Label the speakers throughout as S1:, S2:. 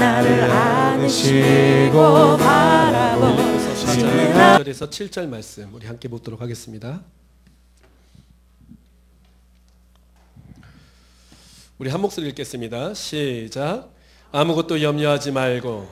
S1: 나를 안으시고 바라보시는
S2: 4절에서 7절 말씀 우리 함께 보도록 하겠습니다. 우리 한 목소리 읽겠습니다. 시작. 아무것도 염려하지 말고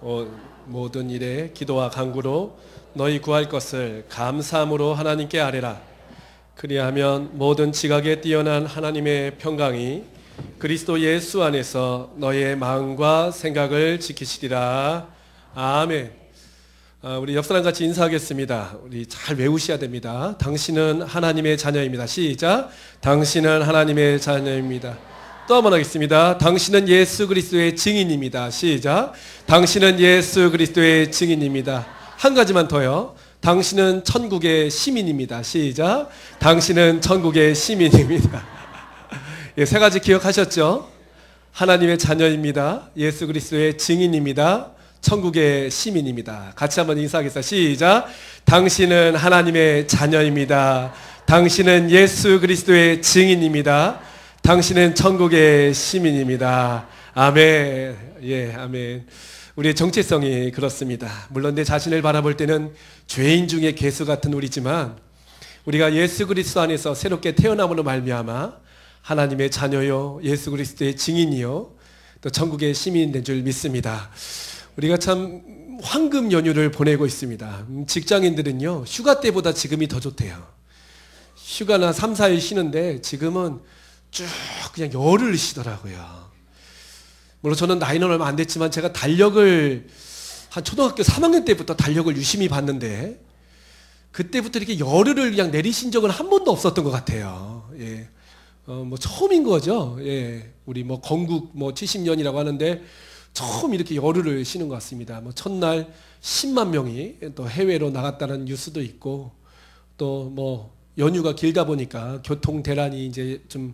S2: 모든 일에 기도와 간구로 너희 구할 것을 감사함으로 하나님께 아뢰라. 그리하면 모든 지각에 뛰어난 하나님의 평강이 그리스도 예수 안에서 너의 마음과 생각을 지키시리라. 아멘. 우리 옆 사람 같이 인사하겠습니다. 우리 잘 외우셔야 됩니다. 당신은 하나님의 자녀입니다. 시작. 당신은 하나님의 자녀입니다. 또 한 번 하겠습니다. 당신은 예수 그리스도의 증인입니다. 시작. 당신은 예수 그리스도의 증인입니다. 한 가지만 더요. 당신은 천국의 시민입니다. 시작. 당신은 천국의 시민입니다. 예, 세 가지 기억하셨죠? 하나님의 자녀입니다. 예수 그리스도의 증인입니다. 천국의 시민입니다. 같이 한번 인사하겠습니다. 시작. 당신은 하나님의 자녀입니다. 당신은 예수 그리스도의 증인입니다. 당신은 천국의 시민입니다. 아멘. 예, 아멘. 우리의 정체성이 그렇습니다. 물론 내 자신을 바라볼 때는 죄인 중에 괴수 같은 우리지만 우리가 예수 그리스도 안에서 새롭게 태어남으로 말미암아 하나님의 자녀요, 예수 그리스도의 증인이요, 또 천국의 시민인 된 줄 믿습니다. 우리가 참 황금 연휴를 보내고 있습니다. 직장인들은요, 휴가 때보다 지금이 더 좋대요. 휴가나 3, 4일 쉬는데 지금은 쭉 그냥 열흘 쉬더라고요. 물론 저는 나이는 얼마 안 됐지만 제가 달력을 한 초등학교 3학년 때부터 달력을 유심히 봤는데 그때부터 이렇게 열흘을 그냥 내리신 적은 한 번도 없었던 것 같아요. 예. 뭐 처음인 거죠. 예. 우리 뭐 건국 70년이라고 하는데 처음 이렇게 열흘을 쉬는 것 같습니다. 뭐 첫날 10만 명이 또 해외로 나갔다는 뉴스도 있고 또 뭐 연휴가 길다 보니까 교통 대란이 이제 좀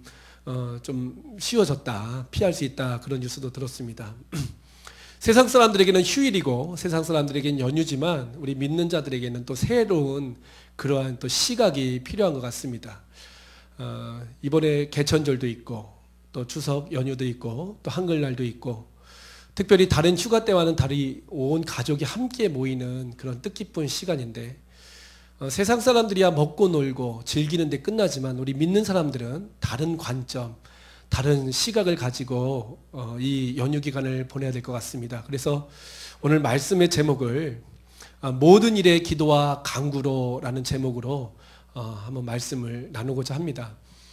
S2: 쉬워졌다, 피할 수 있다, 그런 뉴스도 들었습니다. 세상 사람들에게는 휴일이고 세상 사람들에게는 연휴지만 우리 믿는 자들에게는 또 새로운 그러한 또 시각이 필요한 것 같습니다. 이번에 개천절도 있고 또 추석 연휴도 있고 또 한글날도 있고 특별히 다른 휴가 때와는 달리 온 가족이 함께 모이는 그런 뜻깊은 시간인데 세상 사람들이야 먹고 놀고 즐기는 데 끝나지만 우리 믿는 사람들은 다른 관점, 다른 시각을 가지고 이 연휴 기간을 보내야 될 것 같습니다. 그래서 오늘 말씀의 제목을 모든 일에 기도와 간구로 라는 제목으로 한번 말씀을 나누고자 합니다.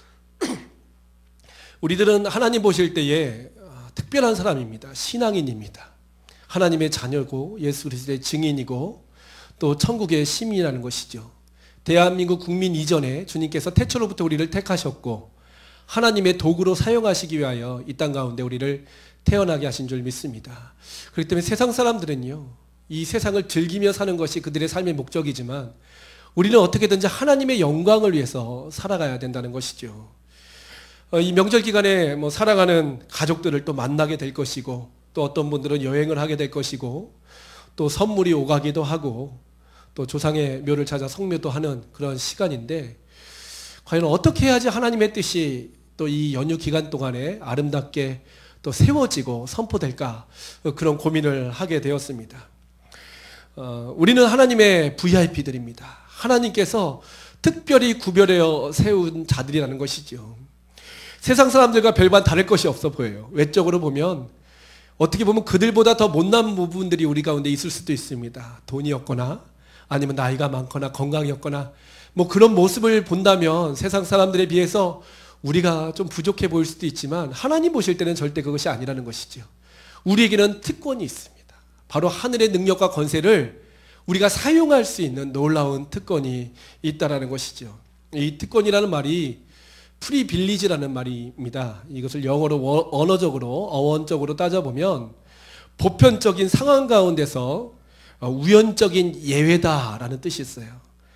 S2: 우리들은 하나님 보실 때에 특별한 사람입니다. 신앙인입니다. 하나님의 자녀고 예수 그리스도의 증인이고 또 천국의 시민이라는 것이죠. 대한민국 국민 이전에 주님께서 태초로부터 우리를 택하셨고 하나님의 도구로 사용하시기 위하여 이 땅 가운데 우리를 태어나게 하신 줄 믿습니다. 그렇기 때문에 세상 사람들은요, 이 세상을 즐기며 사는 것이 그들의 삶의 목적이지만 우리는 어떻게든지 하나님의 영광을 위해서 살아가야 된다는 것이죠. 이 명절 기간에 사랑하는 가족들을 또 만나게 될 것이고 또 어떤 분들은 여행을 하게 될 것이고 또 선물이 오가기도 하고 또 조상의 묘를 찾아 성묘도 하는 그런 시간인데 과연 어떻게 해야지 하나님의 뜻이 또 이 연휴 기간 동안에 아름답게 또 세워지고 선포될까, 그런 고민을 하게 되었습니다. 우리는 하나님의 VIP들입니다. 하나님께서 특별히 구별하여 세운 자들이라는 것이죠. 세상 사람들과 별반 다를 것이 없어 보여요. 외적으로 보면 어떻게 보면 그들보다 더 못난 부분들이 우리 가운데 있을 수도 있습니다. 돈이 없거나 아니면 나이가 많거나 건강이 없거나 그런 모습을 본다면 세상 사람들에 비해서 우리가 좀 부족해 보일 수도 있지만 하나님 보실 때는 절대 그것이 아니라는 것이죠. 우리에게는 특권이 있습니다. 바로 하늘의 능력과 권세를 우리가 사용할 수 있는 놀라운 특권이 있다라는 것이죠. 이 특권이라는 말이 프리빌리지라는 말입니다. 이것을 영어로 언어적으로 어원적으로 따져보면 보편적인 상황 가운데서 우연적인 예외다라는 뜻이 있어요.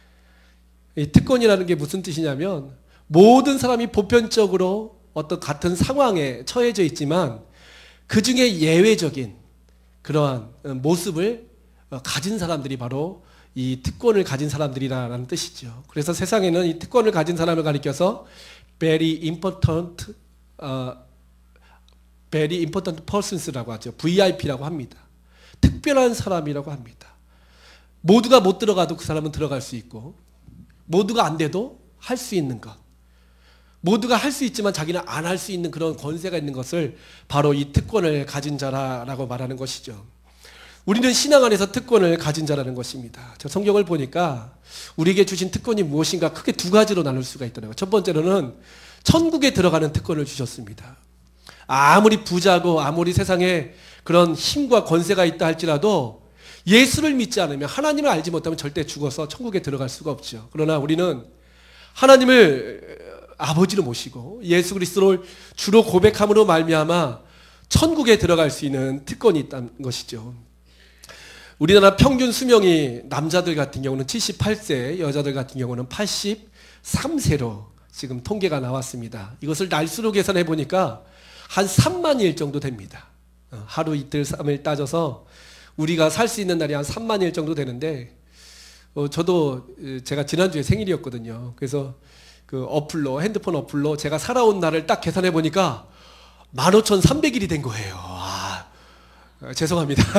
S2: 이 특권이라는 게 무슨 뜻이냐면 모든 사람이 보편적으로 어떤 같은 상황에 처해져 있지만 그 중에 예외적인 그러한 모습을 가진 사람들이 바로 이 특권을 가진 사람들이라는 뜻이죠. 그래서 세상에는 이 특권을 가진 사람을 가리켜서 very important Very important persons라고 하죠. VIP라고 합니다. 특별한 사람이라고 합니다. 모두가 못 들어가도 그 사람은 들어갈 수 있고, 모두가 안 돼도 할 수 있는 것, 모두가 할 수 있지만 자기는 안 할 수 있는 그런 권세가 있는 것을 바로 이 특권을 가진 자라고 말하는 것이죠. 우리는 신앙 안에서 특권을 가진 자라는 것입니다. 저 성경을 보니까 우리에게 주신 특권이 무엇인가 크게 두 가지로 나눌 수가 있더라고요. 첫 번째로는 천국에 들어가는 특권을 주셨습니다. 아무리 부자고 아무리 세상에 그런 힘과 권세가 있다 할지라도 예수를 믿지 않으면, 하나님을 알지 못하면 절대 죽어서 천국에 들어갈 수가 없죠. 그러나 우리는 하나님을 아버지로 모시고 예수 그리스도를 주로 고백함으로 말미암아 천국에 들어갈 수 있는 특권이 있다는 것이죠. 우리나라 평균 수명이 남자들 같은 경우는 78세, 여자들 같은 경우는 83세로 지금 통계가 나왔습니다. 이것을 날수로 계산해 보니까 한 3만 일 정도 됩니다. 하루 이틀 3일 따져서 우리가 살 수 있는 날이 한 3만 일 정도 되는데, 저도 제가 지난주에 생일이었거든요. 그래서 그 어플로, 핸드폰 어플로 제가 살아온 날을 딱 계산해 보니까 15,300일이 된 거예요. 죄송합니다.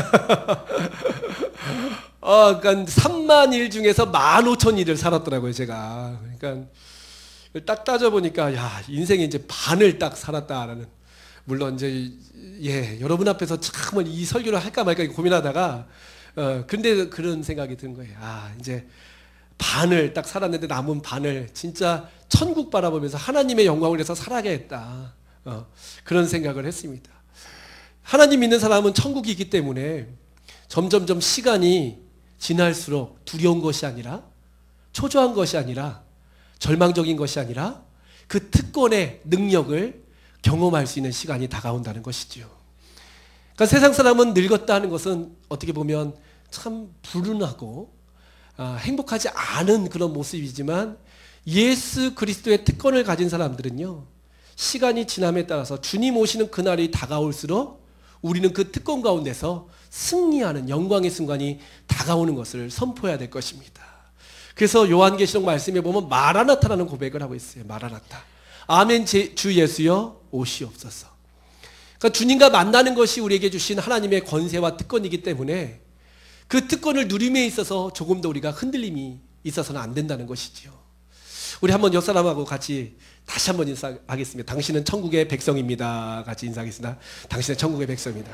S2: 그러니까 3만 일 중에서 15,000일을 살았더라고요, 제가. 그러니까 딱 따져보니까, 야, 인생의 이제 반을 딱 살았다라는. 물론 이제, 여러분 앞에서 참 이 설교를 할까 말까 고민하다가, 근데 그런 생각이 든 거예요. 이제 반을 딱 살았는데 남은 반을 진짜 천국 바라보면서 하나님의 영광을 위해서 살아야겠다. 그런 생각을 했습니다. 하나님 믿는 사람은 천국이 있기 때문에 점점점 시간이 지날수록 두려운 것이 아니라, 초조한 것이 아니라, 절망적인 것이 아니라 그 특권의 능력을 경험할 수 있는 시간이 다가온다는 것이지요. 그러니까 세상 사람은 늙었다 하는 것은 어떻게 보면 참 불운하고 행복하지 않은 그런 모습이지만, 예수 그리스도의 특권을 가진 사람들은요, 시간이 지남에 따라서 주님 오시는 그날이 다가올수록 우리는 그 특권 가운데서 승리하는 영광의 순간이 다가오는 것을 선포해야 될 것입니다. 그래서 요한계시록 말씀에 보면 마라나타라는 고백을 하고 있어요. 마라나타. 아멘 주 예수여 오시옵소서. 그러니까 주님과 만나는 것이 우리에게 주신 하나님의 권세와 특권이기 때문에 그 특권을 누림에 있어서 조금 더 우리가 흔들림이 있어서는 안 된다는 것이지요. 우리 한번 옆 사람하고 같이 다시 한번 인사하겠습니다. 당신은 천국의 백성입니다. 같이 인사하겠습니다. 당신은 천국의 백성입니다.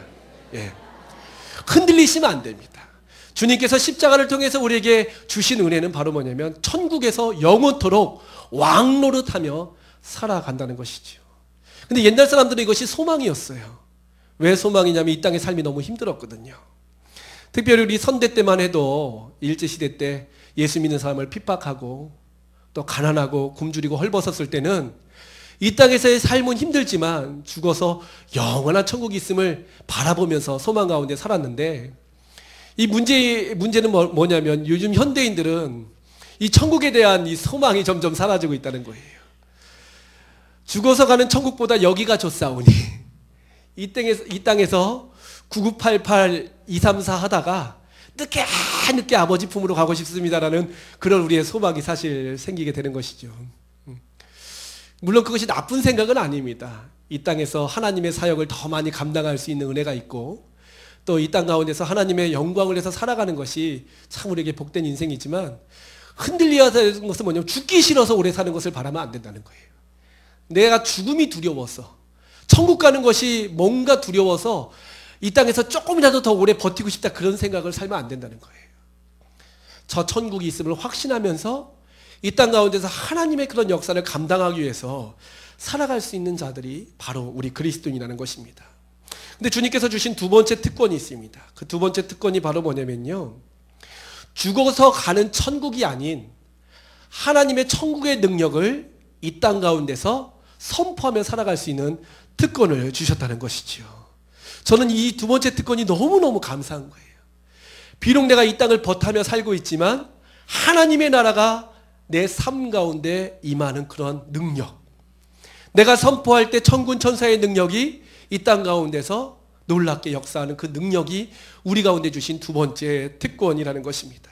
S2: 흔들리시면 안 됩니다. 주님께서 십자가를 통해서 우리에게 주신 은혜는 바로 뭐냐면 천국에서 영원토록 왕노릇하며 살아간다는 것이지요. 근데 옛날 사람들은 이것이 소망이었어요. 왜 소망이냐면 이 땅의 삶이 너무 힘들었거든요. 특별히 우리 선대 때만 해도 일제시대 때 예수 믿는 사람을 핍박하고 또 가난하고 굶주리고 헐벗었을 때는 이 땅에서의 삶은 힘들지만 죽어서 영원한 천국이 있음을 바라보면서 소망 가운데 살았는데, 이 문제는 뭐냐면 요즘 현대인들은 이 천국에 대한 이 소망이 점점 사라지고 있다는 거예요. 죽어서 가는 천국보다 여기가 좋사오니 이 땅에서 9988 234 하다가 늦게 아버지 품으로 가고 싶습니다라는 그런 우리의 소망이 사실 생기게 되는 것이죠. 물론 그것이 나쁜 생각은 아닙니다. 이 땅에서 하나님의 사역을 더 많이 감당할 수 있는 은혜가 있고, 또 이 땅 가운데서 하나님의 영광을 해서 살아가는 것이 참 우리에게 복된 인생이지만, 흔들려야 되는 것은 뭐냐면 죽기 싫어서 오래 사는 것을 바라면 안 된다는 거예요. 내가 죽음이 두려워서, 천국 가는 것이 뭔가 두려워서 이 땅에서 조금이라도 더 오래 버티고 싶다, 그런 생각을 살면 안 된다는 거예요. 저 천국이 있음을 확신하면서 이 땅 가운데서 하나님의 그런 역사를 감당하기 위해서 살아갈 수 있는 자들이 바로 우리 그리스도인이라는 것입니다. 근데 주님께서 주신 두 번째 특권이 있습니다. 그 두 번째 특권이 바로 뭐냐면요, 죽어서 가는 천국이 아닌 하나님의 천국의 능력을 이 땅 가운데서 선포하며 살아갈 수 있는 특권을 주셨다는 것이지요. 저는 이 두 번째 특권이 너무너무 감사한 거예요. 비록 내가 이 땅을 버타며 살고 있지만 하나님의 나라가 내 삶 가운데 임하는 그런 능력, 내가 선포할 때 천군 천사의 능력이 이 땅 가운데서 놀랍게 역사하는 그 능력이 우리 가운데 주신 두 번째 특권이라는 것입니다.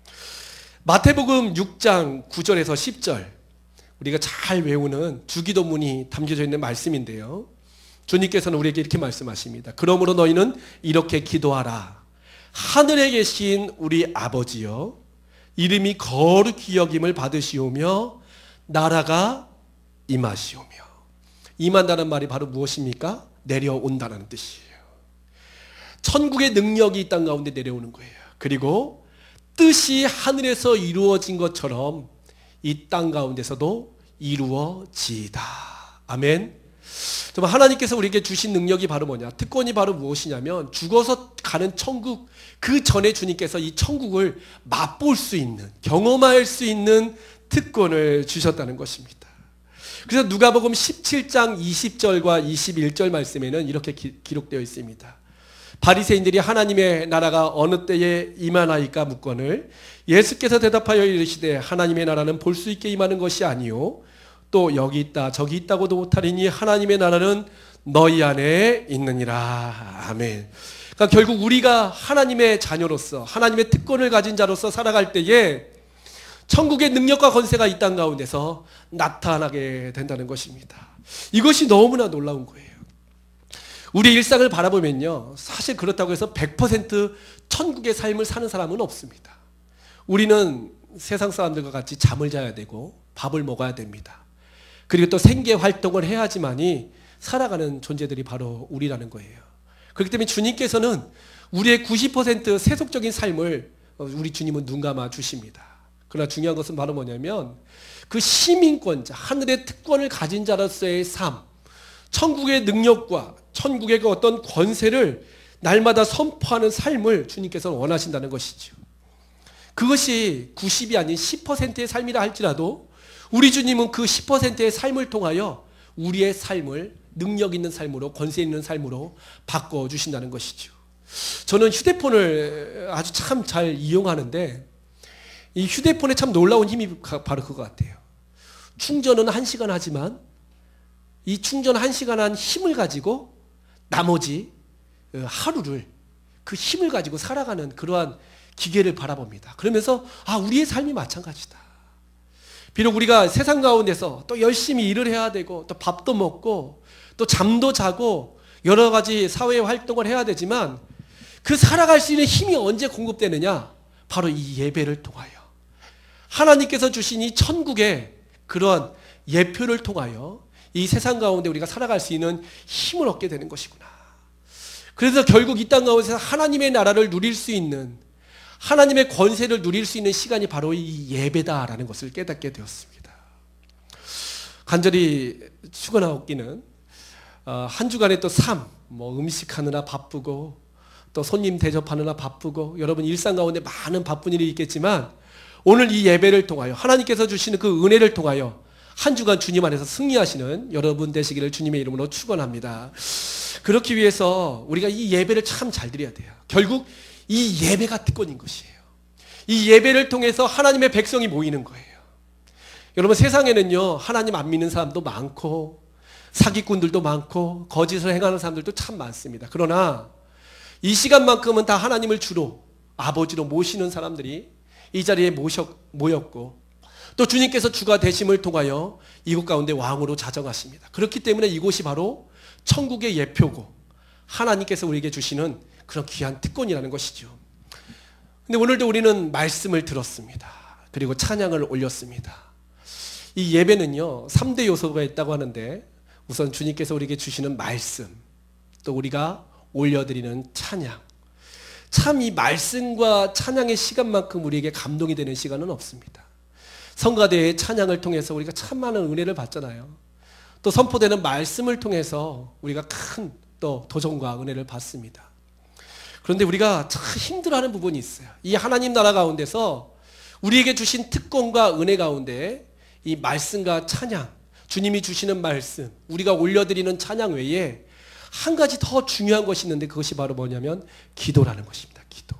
S2: 마태복음 6장 9절에서 10절, 우리가 잘 외우는 주기도문이 담겨져 있는 말씀인데요, 주님께서는 우리에게 이렇게 말씀하십니다. 그러므로 너희는 이렇게 기도하라. 하늘에 계신 우리 아버지여, 이름이 거룩히 여김을 받으시오며 나라가 임하시오며. 임한다는 말이 바로 무엇입니까? 내려온다는 뜻이에요. 천국의 능력이 이 땅 가운데 내려오는 거예요. 그리고 뜻이 하늘에서 이루어진 것처럼 이 땅 가운데서도 이루어지이다. 아멘. 정말 하나님께서 우리에게 주신 능력이 바로 뭐냐? 특권이 바로 무엇이냐면 죽어서 가는 천국, 그 전에 주님께서 이 천국을 맛볼 수 있는, 경험할 수 있는 특권을 주셨다는 것입니다. 그래서 누가복음 17장 20절과 21절 말씀에는 이렇게 기록되어 있습니다. 바리새인들이 하나님의 나라가 어느 때에 임하나이까 묻거늘 예수께서 대답하여 이르시되 하나님의 나라는 볼 수 있게 임하는 것이 아니요 또 여기 있다 저기 있다고도 못하리니 하나님의 나라는 너희 안에 있느니라. 아멘. 그러니까 결국 우리가 하나님의 자녀로서 하나님의 특권을 가진 자로서 살아갈 때에 천국의 능력과 권세가 이 땅 가운데서 나타나게 된다는 것입니다. 이것이 너무나 놀라운 거예요. 우리 일상을 바라보면요, 사실 그렇다고 해서 100% 천국의 삶을 사는 사람은 없습니다. 우리는 세상 사람들과 같이 잠을 자야 되고 밥을 먹어야 됩니다. 그리고 또 생계 활동을 해야지만이 살아가는 존재들이 바로 우리라는 거예요. 그렇기 때문에 주님께서는 우리의 90% 세속적인 삶을 우리 주님은 눈 감아 주십니다. 그러나 중요한 것은 바로 뭐냐면 그 시민권자, 하늘의 특권을 가진 자로서의 삶, 천국의 능력과 천국의 그 어떤 권세를 날마다 선포하는 삶을 주님께서는 원하신다는 것이죠. 그것이 90이 아닌 10%의 삶이라 할지라도 우리 주님은 그 10%의 삶을 통하여 우리의 삶을 능력 있는 삶으로, 권세 있는 삶으로 바꿔주신다는 것이죠. 저는 휴대폰을 아주 참 잘 이용하는데 이 휴대폰에 참 놀라운 힘이 바로 그거 같아요. 충전은 1시간 하지만 이 충전 1시간 한 힘을 가지고 나머지 하루를 그 힘을 가지고 살아가는 그러한 기계를 바라봅니다. 그러면서 우리의 삶이 마찬가지다. 비록 우리가 세상 가운데서 또 열심히 일을 해야 되고 또 밥도 먹고 또 잠도 자고 여러 가지 사회 활동을 해야 되지만 그 살아갈 수 있는 힘이 언제 공급되느냐? 바로 이 예배를 통하여 하나님께서 주신 이 천국의 그러한 예표를 통하여 이 세상 가운데 우리가 살아갈 수 있는 힘을 얻게 되는 것이구나. 그래서 결국 이 땅 가운데서 하나님의 나라를 누릴 수 있는, 하나님의 권세를 누릴 수 있는 시간이 바로 이 예배다라는 것을 깨닫게 되었습니다. 간절히 축원하옵기는 한 주간의 또 삶, 음식하느라 바쁘고 또 손님 대접하느라 바쁘고 여러분 일상 가운데 많은 바쁜 일이 있겠지만 오늘 이 예배를 통하여 하나님께서 주시는 그 은혜를 통하여 한 주간 주님 안에서 승리하시는 여러분 되시기를 주님의 이름으로 축원합니다. 그렇기 위해서 우리가 이 예배를 참 잘 드려야 돼요. 결국 이 예배가 특권인 것이에요. 이 예배를 통해서 하나님의 백성이 모이는 거예요. 여러분 세상에는요 하나님 안 믿는 사람도 많고 사기꾼들도 많고 거짓을 행하는 사람들도 참 많습니다. 그러나 이 시간만큼은 다 하나님을 주로 아버지로 모시는 사람들이 이 자리에 모였고 또 주님께서 주가 되심을 통하여 이곳 가운데 왕으로 자정하십니다. 그렇기 때문에 이곳이 바로 천국의 예표고 하나님께서 우리에게 주시는 그런 귀한 특권이라는 것이죠. 근데 오늘도 우리는 말씀을 들었습니다. 그리고 찬양을 올렸습니다. 이 예배는요 3대 요소가 있다고 하는데 우선 주님께서 우리에게 주시는 말씀, 또 우리가 올려드리는 찬양. 참 이 말씀과 찬양의 시간만큼 우리에게 감동이 되는 시간은 없습니다. 성가대의 찬양을 통해서 우리가 참 많은 은혜를 받잖아요. 또 선포되는 말씀을 통해서 우리가 큰 또 도전과 은혜를 받습니다. 그런데 우리가 참 힘들어하는 부분이 있어요. 이 하나님 나라 가운데서 우리에게 주신 특권과 은혜 가운데 이 말씀과 찬양, 주님이 주시는 말씀, 우리가 올려드리는 찬양 외에 한 가지 더 중요한 것이 있는데 그것이 바로 뭐냐면 기도라는 것입니다. 기도.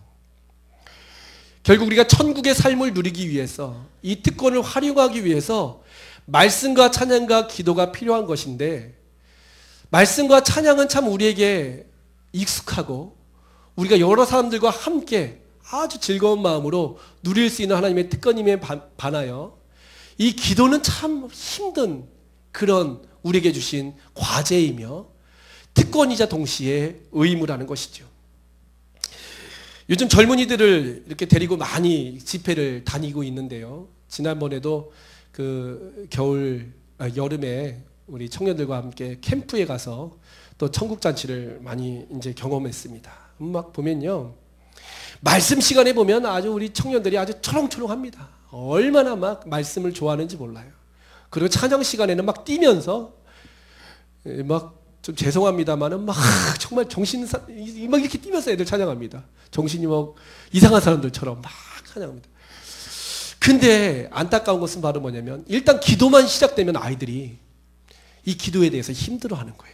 S2: 결국 우리가 천국의 삶을 누리기 위해서 이 특권을 활용하기 위해서 말씀과 찬양과 기도가 필요한 것인데 말씀과 찬양은 참 우리에게 익숙하고 우리가 여러 사람들과 함께 아주 즐거운 마음으로 누릴 수 있는 하나님의 특권임에 반하여 이 기도는 참 힘든 그런 우리에게 주신 과제이며 특권이자 동시에 의무라는 것이죠. 요즘 젊은이들을 이렇게 데리고 많이 집회를 다니고 있는데요. 지난번에도 그 여름에 우리 청년들과 함께 캠프에 가서 또 천국잔치를 많이 이제 경험했습니다. 막 보면요. 말씀 시간에 보면 아주 우리 청년들이 아주 초롱초롱합니다. 얼마나 막 말씀을 좋아하는지 몰라요. 그리고 찬양 시간에는 막 뛰면서 막 좀 죄송합니다만은 막 정말 막 이렇게 뛰면서 애들 찬양합니다. 정신이 막 이상한 사람들처럼 막 찬양합니다. 근데 안타까운 것은 바로 뭐냐면 일단 기도만 시작되면 아이들이 이 기도에 대해서 힘들어하는 거예요.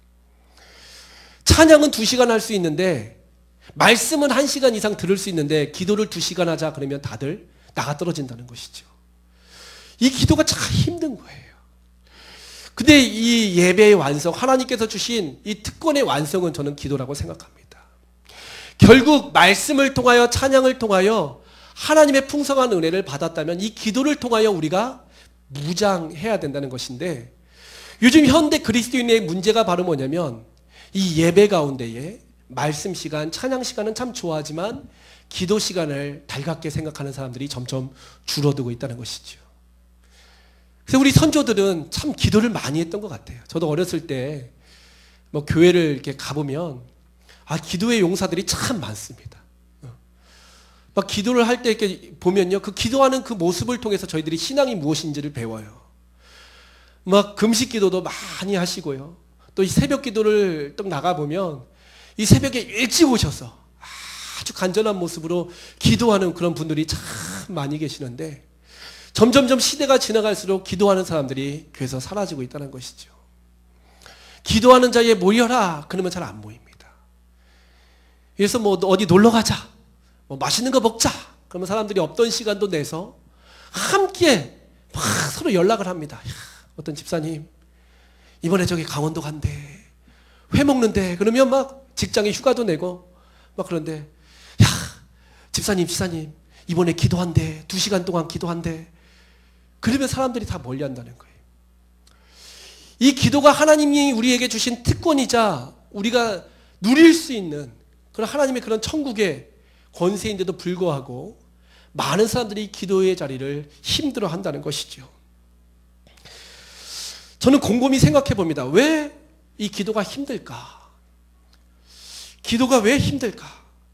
S2: 찬양은 2시간 할 수 있는데 말씀은 1시간 이상 들을 수 있는데 기도를 2시간 하자 그러면 다들 나가 떨어진다는 것이죠. 이 기도가 참 힘든 거예요. 근데 이 예배의 완성, 하나님께서 주신 이 특권의 완성은 저는 기도라고 생각합니다. 결국 말씀을 통하여 찬양을 통하여 하나님의 풍성한 은혜를 받았다면 이 기도를 통하여 우리가 무장해야 된다는 것인데 요즘 현대 그리스도인의 문제가 바로 뭐냐면 이 예배 가운데에 말씀 시간, 찬양 시간은 참 좋아하지만 기도 시간을 달갑게 생각하는 사람들이 점점 줄어들고 있다는 것이죠. 그래서 우리 선조들은 참 기도를 많이 했던 것 같아요. 저도 어렸을 때 뭐 교회를 이렇게 가보면 기도의 용사들이 참 많습니다. 막 기도를 할 때 이렇게 보면요, 그 기도하는 그 모습을 통해서 저희들이 신앙이 무엇인지를 배워요. 막 금식 기도도 많이 하시고요. 또 이 새벽 기도를 딱 나가 보면 이 새벽에 일찍 오셔서 아주 간절한 모습으로 기도하는 그런 분들이 참 많이 계시는데 점점점 시대가 지나갈수록 기도하는 사람들이 교회에서 사라지고 있다는 것이죠. 기도하는 자에 모여라 그러면 잘 안 모입니다. 그래서 뭐 어디 놀러 가자, 뭐 맛있는 거 먹자 그러면 사람들이 없던 시간도 내서 함께 막 서로 연락을 합니다. 야, 어떤 집사님 이번에 저기 강원도 간대, 회 먹는데, 그러면 막 직장에 휴가도 내고 막 그런데 야 집사님 이번에 기도한대, 2시간 동안 기도한대. 그러면 사람들이 다 멀리한다는 거예요. 이 기도가 하나님이 우리에게 주신 특권이자 우리가 누릴 수 있는 그런 하나님의 그런 천국의 권세인데도 불구하고 많은 사람들이 기도의 자리를 힘들어한다는 것이죠. 저는 곰곰이 생각해 봅니다. 왜 이 기도가 힘들까? 기도가 왜 힘들까?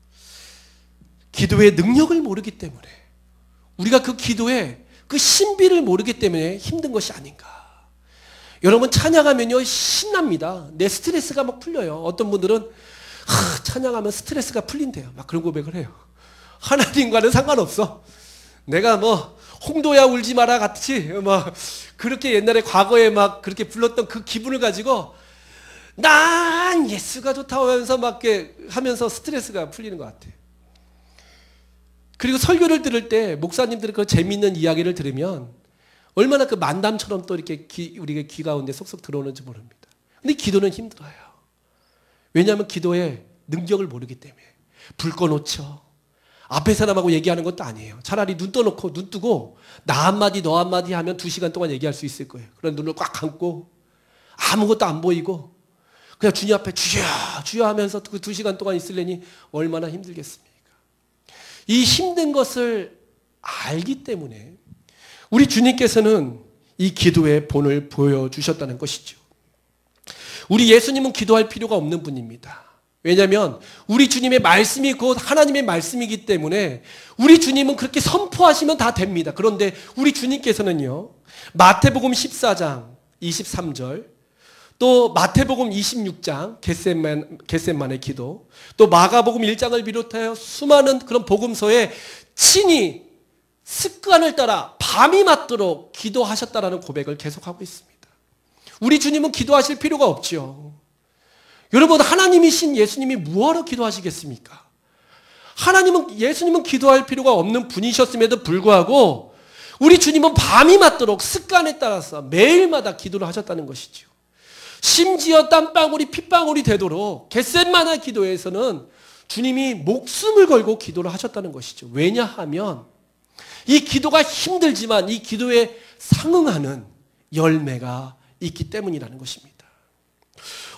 S2: 기도의 능력을 모르기 때문에, 우리가 그 기도의 그 신비를 모르기 때문에 힘든 것이 아닌가. 여러분 찬양하면요 신납니다. 내 스트레스가 막 풀려요. 어떤 분들은 찬양하면 스트레스가 풀린대요. 막 그런 고백을 해요. 하나님과는 상관없어. 내가 뭐 홍도야 울지 마라 같이 막 그렇게 옛날에 과거에 막 그렇게 불렀던 그 기분을 가지고 난 예수가 좋다 하면서 막 이렇게 하면서 스트레스가 풀리는 것 같아요. 그리고 설교를 들을 때 목사님들이 그 재미있는 이야기를 들으면 얼마나 그 만담처럼 또 이렇게 우리가 귀 가운데 속속 들어오는지 모릅니다. 근데 기도는 힘들어요. 왜냐하면 기도의 능력을 모르기 때문에. 불 꺼놓죠. 앞에 사람하고 얘기하는 것도 아니에요. 차라리 눈 떠놓고 눈 뜨고 나 한마디 너 한마디 하면 2시간 동안 얘기할 수 있을 거예요. 그런 눈을 꽉 감고 아무것도 안 보이고 그냥 주님 앞에 주여 주여 하면서 그 2시간 동안 있으려니 얼마나 힘들겠습니까? 이 힘든 것을 알기 때문에 우리 주님께서는 이 기도의 본을 보여주셨다는 것이죠. 우리 예수님은 기도할 필요가 없는 분입니다. 왜냐하면 우리 주님의 말씀이 곧 하나님의 말씀이기 때문에 우리 주님은 그렇게 선포하시면 다 됩니다. 그런데 우리 주님께서는요, 마태복음 14장 23절, 또 마태복음 26장 겟세만의 기도, 또 마가복음 1장을 비롯하여 수많은 그런 복음서에 친히 습관을 따라 밤이 맞도록 기도하셨다라는 고백을 계속하고 있습니다. 우리 주님은 기도하실 필요가 없죠. 여러분, 하나님이신 예수님이 뭐하러 기도하시겠습니까? 예수님은 기도할 필요가 없는 분이셨음에도 불구하고 우리 주님은 밤이 맞도록 습관에 따라서 매일마다 기도를 하셨다는 것이죠. 심지어 땀방울이 핏방울이 되도록 겟세마네 기도에서는 주님이 목숨을 걸고 기도를 하셨다는 것이죠. 왜냐하면 이 기도가 힘들지만 이 기도에 상응하는 열매가 있기 때문이라는 것입니다.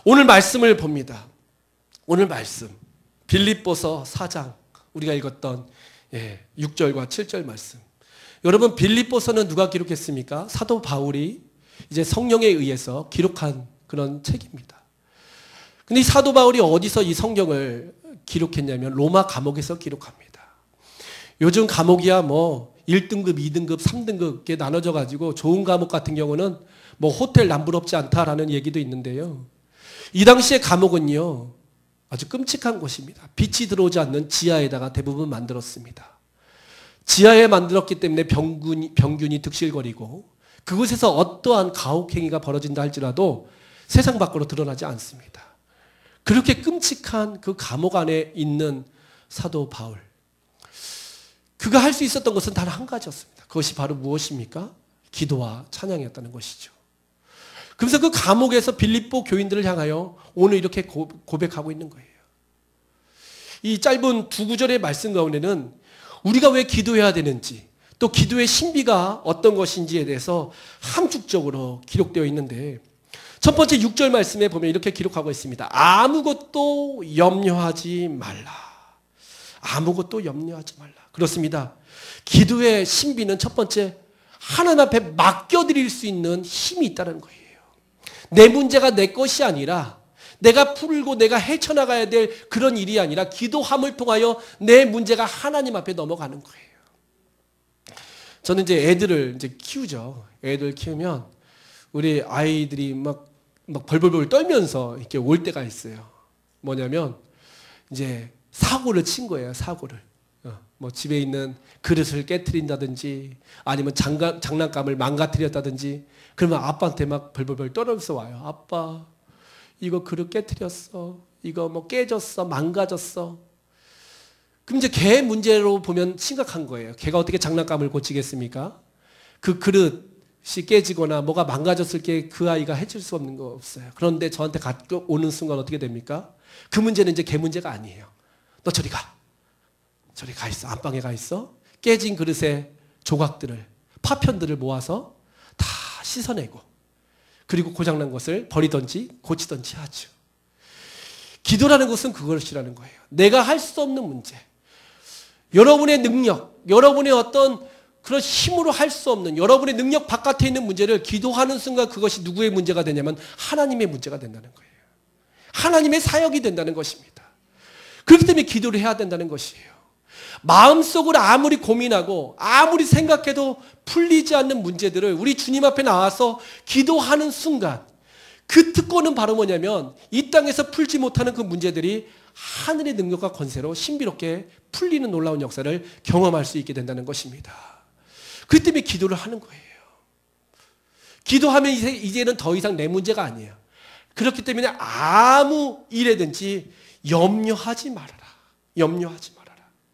S2: 오늘 말씀을 봅니다. 오늘 말씀 빌립보서 4장 우리가 읽었던 6절과 7절 말씀. 여러분 빌립보서는 누가 기록했습니까? 사도 바울이 이제 성령에 의해서 기록한 그런 책입니다. 근데 이 사도 바울이 어디서 이 성경을 기록했냐면 로마 감옥에서 기록합니다. 요즘 감옥이야 뭐 1등급, 2등급, 3등급 이렇게 나눠져 가지고 좋은 감옥 같은 경우는 뭐 호텔 남부럽지 않다라는 얘기도 있는데요. 이 당시의 감옥은요 아주 끔찍한 곳입니다. 빛이 들어오지 않는 지하에다가 대부분 만들었습니다. 지하에 만들었기 때문에 병균이 득실거리고 그곳에서 어떠한 가혹행위가 벌어진다 할지라도 세상 밖으로 드러나지 않습니다. 그렇게 끔찍한 그 감옥 안에 있는 사도 바울, 그가 할 수 있었던 것은 단 한 가지였습니다. 그것이 바로 무엇입니까? 기도와 찬양이었다는 것이죠. 그래서 그 감옥에서 빌립보 교인들을 향하여 오늘 이렇게 고백하고 있는 거예요. 이 짧은 두 구절의 말씀 가운데는 우리가 왜 기도해야 되는지, 또 기도의 신비가 어떤 것인지에 대해서 함축적으로 기록되어 있는데, 첫 번째 6절 말씀에 보면 이렇게 기록하고 있습니다. 아무것도 염려하지 말라. 아무것도 염려하지 말라. 그렇습니다. 기도의 신비는 첫 번째 하나님 앞에 맡겨드릴 수 있는 힘이 있다는 거예요. 내 문제가 내 것이 아니라 내가 풀고 내가 헤쳐나가야 될 그런 일이 아니라 기도함을 통하여 내 문제가 하나님 앞에 넘어가는 거예요. 저는 이제 애들을 이제 키우죠. 애들 키우면 우리 아이들이 막 벌벌벌 떨면서 이렇게 올 때가 있어요. 뭐냐면 이제 사고를 친 거예요. 사고를. 뭐 집에 있는 그릇을 깨트린다든지 아니면 장난감을 망가뜨렸다든지 그러면 아빠한테 막 벌벌벌 떨면서 와요. 아빠 이거 그릇 깨트렸어. 이거 뭐 깨졌어. 망가졌어. 그럼 이제 걔 문제로 보면 심각한 거예요. 걔가 어떻게 장난감을 고치겠습니까? 그 그릇이 깨지거나 뭐가 망가졌을 게 그 아이가 해줄 수 없는 거 없어요. 그런데 저한테 갖고 오는 순간 어떻게 됩니까? 그 문제는 이제 걔 문제가 아니에요. 너 저리 가. 저리 가 있어. 안방에 가 있어. 깨진 그릇의 조각들을, 파편들을 모아서 다 씻어내고 그리고 고장난 것을 버리든지 고치든지 하죠. 기도라는 것은 그것이라는 거예요. 내가 할 수 없는 문제, 여러분의 능력, 여러분의 어떤 그런 힘으로 할 수 없는 여러분의 능력 바깥에 있는 문제를 기도하는 순간 그것이 누구의 문제가 되냐면 하나님의 문제가 된다는 거예요. 하나님의 사역이 된다는 것입니다. 그렇기 때문에 기도를 해야 된다는 것이에요. 마음속으로 아무리 고민하고 아무리 생각해도 풀리지 않는 문제들을 우리 주님 앞에 나와서 기도하는 순간 그 특권은 바로 뭐냐면 이 땅에서 풀지 못하는 그 문제들이 하늘의 능력과 권세로 신비롭게 풀리는 놀라운 역사를 경험할 수 있게 된다는 것입니다. 그렇기 때문에 기도를 하는 거예요. 기도하면 이제는 더 이상 내 문제가 아니에요. 그렇기 때문에 아무 일에든지 염려하지 말아라. 염려하지 말아라.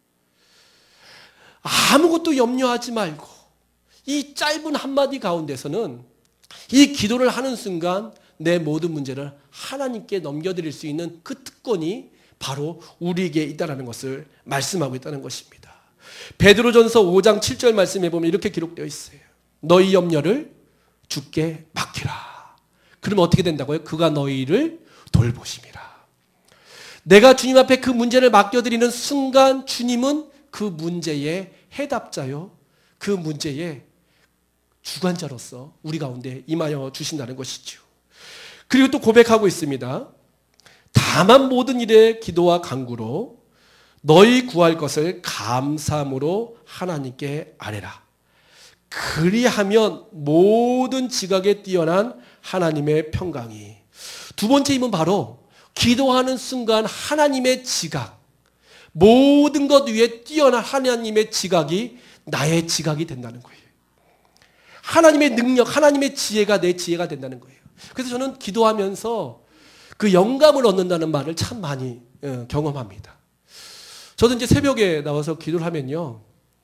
S2: 아무것도 염려하지 말고 이 짧은 한마디 가운데서는 이 기도를 하는 순간 내 모든 문제를 하나님께 넘겨드릴 수 있는 그 특권이 바로 우리에게 있다는 것을 말씀하고 있다는 것입니다. 베드로전서 5장 7절 말씀에 보면 이렇게 기록되어 있어요. 너희 염려를 주께 맡기라. 그러면 어떻게 된다고요? 그가 너희를 돌보심이라. 내가 주님 앞에 그 문제를 맡겨드리는 순간 주님은 그 문제의 해답자요, 그 문제의 주관자로서 우리 가운데 임하여 주신다는 것이죠. 그리고 또 고백하고 있습니다. 다만 모든 일에 기도와 간구로 너희 구할 것을 감사함으로 하나님께 아뢰라. 그리하면 모든 지각에 뛰어난 하나님의 평강이. 두 번째 힘은 바로 기도하는 순간 하나님의 지각, 모든 것 위에 뛰어난 하나님의 지각이 나의 지각이 된다는 거예요. 하나님의 능력, 하나님의 지혜가 내 지혜가 된다는 거예요. 그래서 저는 기도하면서 그 영감을 얻는다는 말을 참 많이 경험합니다. 저도 이제 새벽에 나와서 기도를 하면요,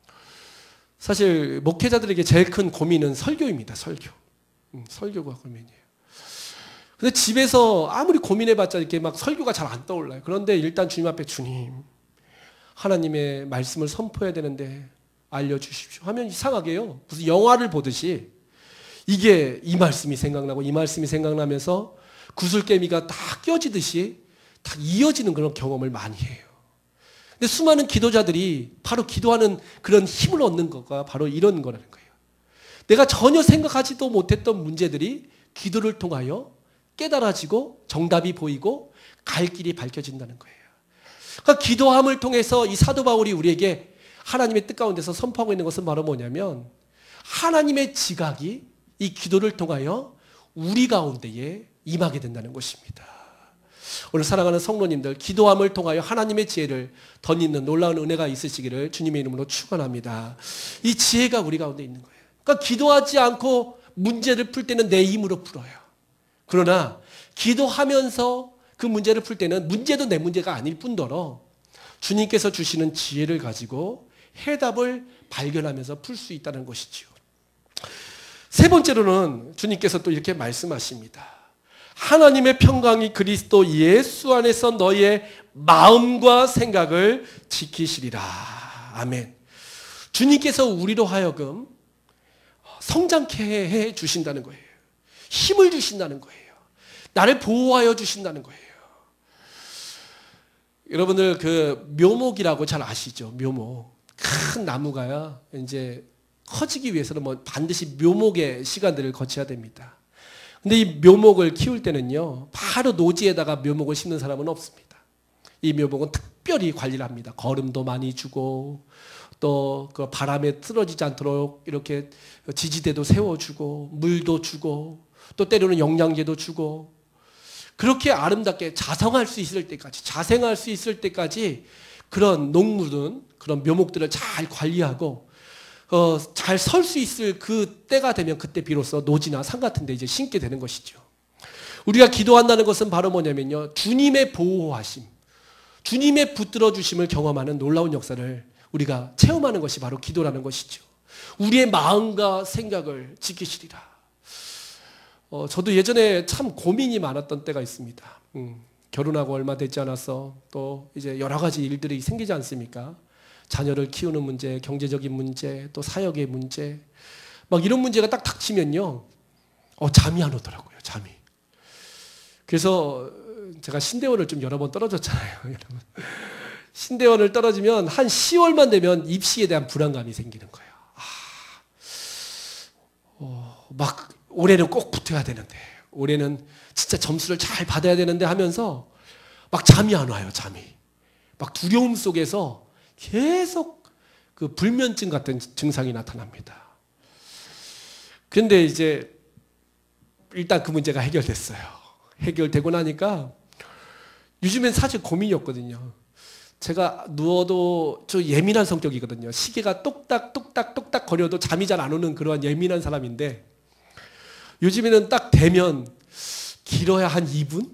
S2: 사실 목회자들에게 제일 큰 고민은 설교입니다. 설교가 고민이에요. 근데 집에서 아무리 고민해봤자 이렇게 막 설교가 잘 안 떠올라요. 그런데 일단 주님 앞에 주님, 하나님의 말씀을 선포해야 되는데 알려주십시오 하면 이상하게요, 무슨 영화를 보듯이 이게 이 말씀이 생각나고 이 말씀이 생각나면서 구슬개미가 다 껴지듯이 다 이어지는 그런 경험을 많이 해요. 근데 수많은 기도자들이 바로 기도하는 그런 힘을 얻는 거가 바로 이런 거라는 거예요. 내가 전혀 생각하지도 못했던 문제들이 기도를 통하여 깨달아지고 정답이 보이고 갈 길이 밝혀진다는 거예요. 그러니까 기도함을 통해서 이 사도 바울이 우리에게 하나님의 뜻 가운데서 선포하고 있는 것은 바로 뭐냐면 하나님의 지각이 이 기도를 통하여 우리 가운데에 임하게 된다는 것입니다. 오늘 사랑하는 성도님들, 기도함을 통하여 하나님의 지혜를 덧입는 놀라운 은혜가 있으시기를 주님의 이름으로 축원합니다. 이 지혜가 우리 가운데 있는 거예요. 그러니까 기도하지 않고 문제를 풀 때는 내 힘으로 풀어요. 그러나 기도하면서 그 문제를 풀 때는 문제도 내 문제가 아닐 뿐더러 주님께서 주시는 지혜를 가지고 해답을 발견하면서 풀 수 있다는 것이지요. 세 번째로는 주님께서 또 이렇게 말씀하십니다. 하나님의 평강이 그리스도 예수 안에서 너희의 마음과 생각을 지키시리라. 아멘. 주님께서 우리로 하여금 성장케 해 주신다는 거예요. 힘을 주신다는 거예요. 나를 보호하여 주신다는 거예요. 여러분들 그 묘목이라고 잘 아시죠? 묘목. 큰 나무가요, 이제 커지기 위해서는 뭐 반드시 묘목의 시간들을 거쳐야 됩니다. 근데 이 묘목을 키울 때는요, 바로 노지에다가 묘목을 심는 사람은 없습니다. 이 묘목은 특별히 관리를 합니다. 거름도 많이 주고, 또 그 바람에 쓰러지지 않도록 이렇게 지지대도 세워주고, 물도 주고, 또 때로는 영양제도 주고, 그렇게 아름답게 자생할 수 있을 때까지 그런 농물은, 그런 묘목들을 잘 관리하고, 잘 설 수 있을 그 때가 되면 그때 비로소 노지나 산 같은 데 이제 심게 되는 것이죠. 우리가 기도한다는 것은 바로 뭐냐면요, 주님의 보호하심, 주님의 붙들어 주심을 경험하는 놀라운 역사를 우리가 체험하는 것이 바로 기도라는 것이죠. 우리의 마음과 생각을 지키시리라. 저도 예전에 참 고민이 많았던 때가 있습니다. 결혼하고 얼마 되지 않아서 또 이제 여러 가지 일들이 생기지 않습니까? 자녀를 키우는 문제, 경제적인 문제, 또 사역의 문제, 막 이런 문제가 딱 닥치면요, 잠이 안 오더라고요, 잠이. 그래서 제가 신대원을 좀 여러 번 떨어졌잖아요, 여러분. 신대원을 떨어지면 한 10월만 되면 입시에 대한 불안감이 생기는 거예요. 막 올해는 꼭 붙어야 되는데, 올해는 진짜 점수를 잘 받아야 되는데 하면서 막 잠이 안 와요, 잠이. 막 두려움 속에서 계속 그 불면증 같은 증상이 나타납니다. 그런데 이제 일단 그 문제가 해결됐어요. 해결되고 나니까 요즘엔 사실 고민이었거든요. 제가 누워도 저 예민한 성격이거든요. 시계가 똑딱 거려도 잠이 잘 안 오는 그러한 예민한 사람인데, 요즘에는 딱 되면 길어야 한 2분?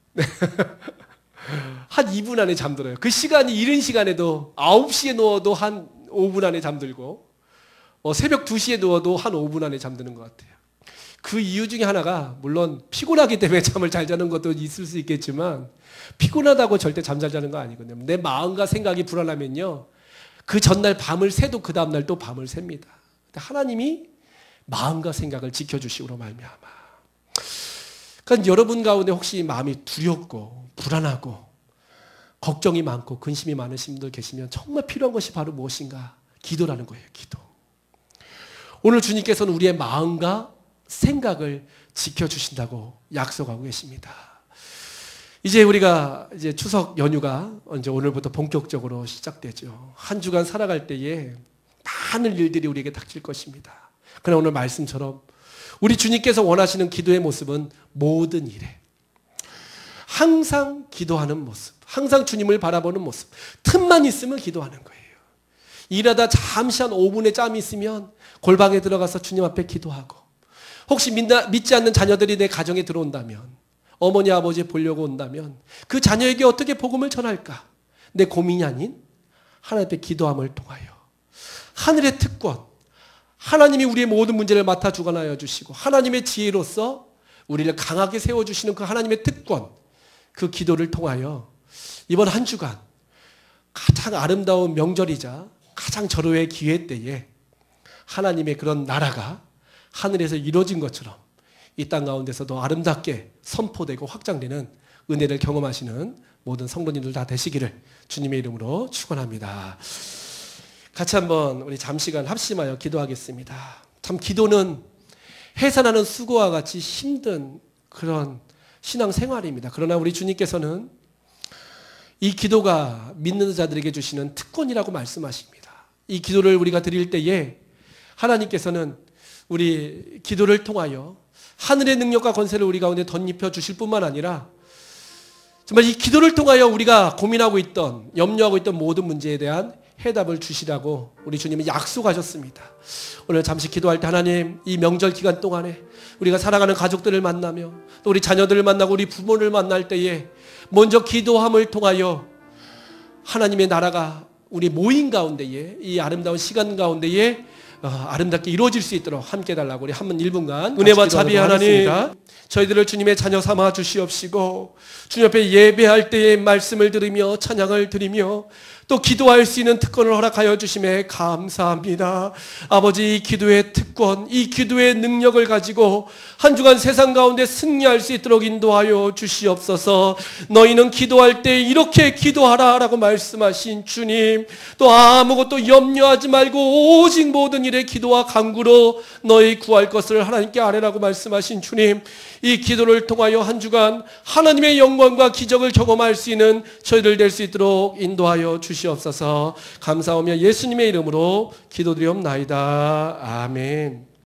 S2: 한 2분 안에 잠들어요. 그 시간이 이른 시간에도 9시에 누워도 한 5분 안에 잠들고, 새벽 2시에 누워도 한 5분 안에 잠드는 것 같아요. 그 이유 중에 하나가, 물론 피곤하기 때문에 잠을 잘 자는 것도 있을 수 있겠지만, 피곤하다고 절대 잠 잘 자는 거 아니거든요. 내 마음과 생각이 불안하면요, 그 전날 밤을 새도 그 다음날 또 밤을 셉니다. 하나님이 마음과 생각을 지켜주시므로 말미암아. 그러니까 여러분 가운데 혹시 마음이 두렵고 불안하고 걱정이 많고 근심이 많으신 분들 계시면 정말 필요한 것이 바로 무엇인가? 기도라는 거예요, 기도. 오늘 주님께서는 우리의 마음과 생각을 지켜주신다고 약속하고 계십니다. 이제 우리가 이제 추석 연휴가 이제 오늘부터 본격적으로 시작되죠. 한 주간 살아갈 때에 많은 일들이 우리에게 닥칠 것입니다. 그러나 오늘 말씀처럼 우리 주님께서 원하시는 기도의 모습은 모든 일에 항상 기도하는 모습, 항상 주님을 바라보는 모습, 틈만 있으면 기도하는 거예요. 일하다 잠시 한 5분의 짬이 있으면 골방에 들어가서 주님 앞에 기도하고, 혹시 믿지 않는 자녀들이 내 가정에 들어온다면, 어머니 아버지 보려고 온다면 그 자녀에게 어떻게 복음을 전할까? 내 고민이 아닌 하나님 앞에 기도함을 통하여 하늘의 특권, 하나님이 우리의 모든 문제를 맡아 주관하여 주시고 하나님의 지혜로서 우리를 강하게 세워주시는 그 하나님의 특권, 그 기도를 통하여 이번 한 주간 가장 아름다운 명절이자 가장 절호의 기회 때에 하나님의 그런 나라가 하늘에서 이루어진 것처럼 이 땅 가운데서도 아름답게 선포되고 확장되는 은혜를 경험하시는 모든 성도님들 다 되시기를 주님의 이름으로 축원합니다. 같이 한번 우리 잠시간 합심하여 기도하겠습니다. 참 기도는 해산하는 수고와 같이 힘든 그런 신앙생활입니다. 그러나 우리 주님께서는 이 기도가 믿는 자들에게 주시는 특권이라고 말씀하십니다. 이 기도를 우리가 드릴 때에 하나님께서는 우리 기도를 통하여 하늘의 능력과 권세를 우리 가운데 덧입혀 주실 뿐만 아니라 정말 이 기도를 통하여 우리가 고민하고 있던, 염려하고 있던 모든 문제에 대한 해답을 주시라고 우리 주님이 약속하셨습니다. 오늘 잠시 기도할 때 하나님, 이 명절 기간 동안에 우리가 사랑하는 가족들을 만나며 또 우리 자녀들을 만나고 우리 부모를 만날 때에 먼저 기도함을 통하여 하나님의 나라가 우리 모임 가운데에, 이 아름다운 시간 가운데에 아름답게 이루어질 수 있도록 함께 달라고 우리 한번 1분간 은혜와 자비 하나님, 저희들을 주님의 자녀 삼아 주시옵시고 주님 앞에 예배할 때의 말씀을 들으며 찬양을 드리며 또 기도할 수 있는 특권을 허락하여 주심에 감사합니다. 아버지, 이 기도의 특권, 이 기도의 능력을 가지고 한 주간 세상 가운데 승리할 수 있도록 인도하여 주시옵소서. 너희는 기도할 때 이렇게 기도하라 라고 말씀하신 주님, 또 아무것도 염려하지 말고 오직 모든 일에 기도와 간구로 너희 구할 것을 하나님께 아뢰라고 말씀하신 주님, 이 기도를 통하여 한 주간 하나님의 영광과 기적을 경험할 수 있는 저희들 될 수 있도록 인도하여 주시옵소서. 감사하며 예수님의 이름으로 기도드리옵나이다. 아멘.